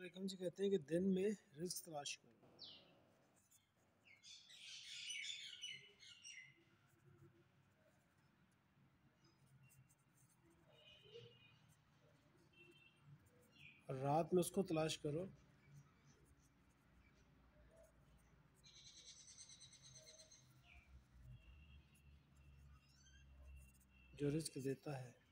और एकम जी कहते हैं कि दिन में रिस्क तलाश करो। और रात में उसको तलाश करो जो रिस्क देता है।